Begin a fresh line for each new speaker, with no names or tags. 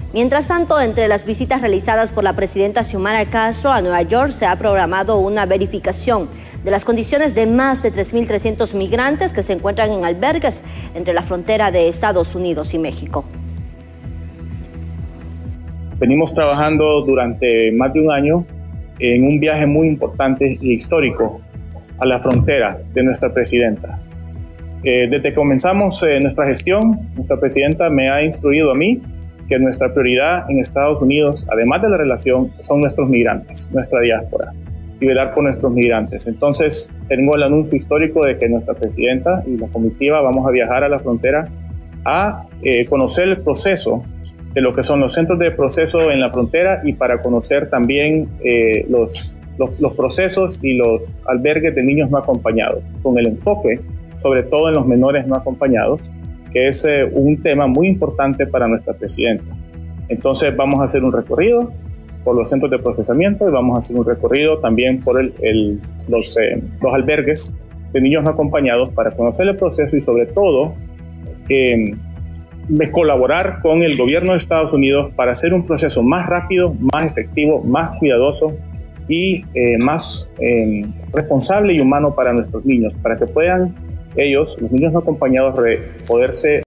Mientras tanto, entre las visitas realizadas por la presidenta Xiomara Castro a Nueva York, se ha programado una verificación de las condiciones de más de 3.300 migrantes que se encuentran en albergues entre la frontera de Estados Unidos y México.
Venimos trabajando durante más de un año en un viaje muy importante y histórico a la frontera de nuestra presidenta. Desde que comenzamos nuestra gestión, nuestra presidenta me ha instruido a mí que nuestra prioridad en Estados Unidos, además de la relación, son nuestros migrantes, nuestra diáspora, y velar por nuestros migrantes. Entonces, tengo el anuncio histórico de que nuestra presidenta y la comitiva vamos a viajar a la frontera a conocer el proceso de lo que son los centros de proceso en la frontera y para conocer también los procesos y los albergues de niños no acompañados, con el enfoque sobre todo en los menores no acompañados, que es un tema muy importante para nuestra presidenta. Entonces vamos a hacer un recorrido por los centros de procesamiento y vamos a hacer un recorrido también por los albergues de niños no acompañados para conocer el proceso y sobre todo de colaborar con el gobierno de Estados Unidos para hacer un proceso más rápido, más efectivo, más cuidadoso y más responsable y humano para nuestros niños, para que puedan ellos, los niños no acompañados, poderse